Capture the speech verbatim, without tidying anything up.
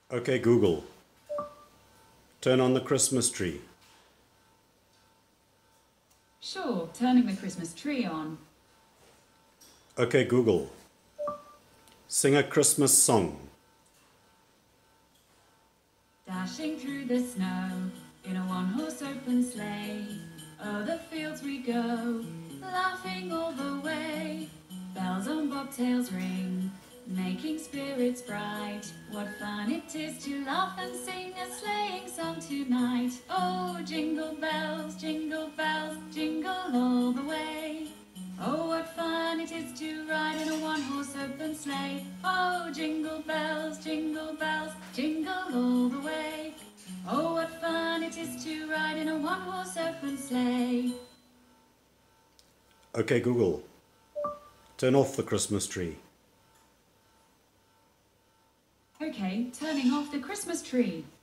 Okay, Google, turn on the Christmas tree. Sure, turning the Christmas tree on. Okay, Google, sing a Christmas song. Dashing through the snow in a one-horse open sleigh, o'er the fields we go, laughing all the way. Bells on bobtails ring, making spirits bright. What fun it is to laugh and sing a sleighing song tonight. Oh, jingle bells, jingle bells, jingle all the way. Oh, what fun it is to ride in a one-horse open sleigh. Oh, jingle bells, jingle bells, jingle all the way. Oh, what fun it is to ride in a one-horse open sleigh. Okay, Google, turn off the Christmas tree. Okay, turning off the Christmas tree.